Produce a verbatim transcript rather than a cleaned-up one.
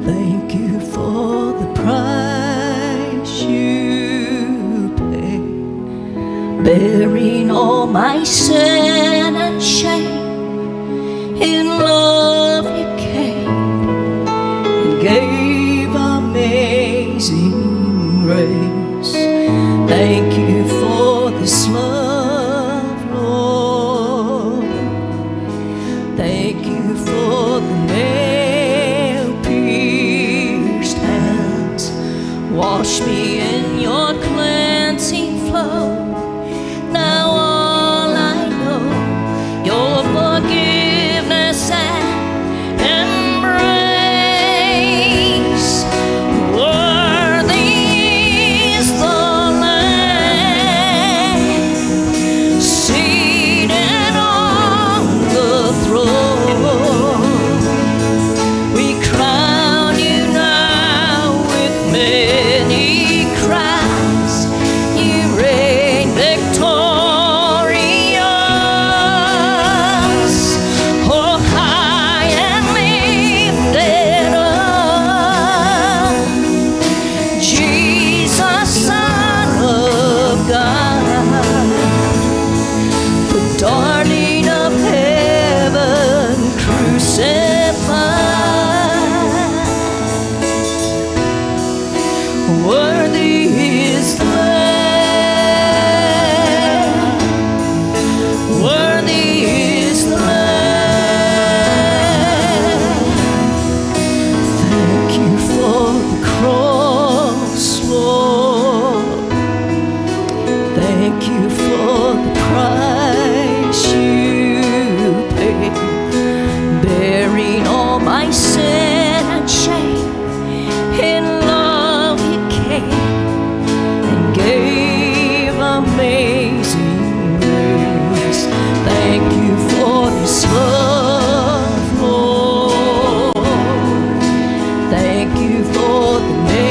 Thank you for the price you paid, bearing all my sin and shame. In love you came and gave amazing grace. Thank you for this love, Lord. Thank you for the nail-pierced hands. Wash me in your cleansing flow. Now all I know, your forgiveness and embrace. Worthy is the Lamb seated on the throne. We crown you now with many crowns. You reign victorious, oh high and lifted up. Jesus, Son of God, the darling of heaven, crucified. Worthy is the Lamb, worthy is the Lamb. Thank you for the cross, Lord. Thank you for the price you paid, bearing all my sin and shame. In love you came and gave amazing grace. Thank you for this love, Lord. Thank you for the name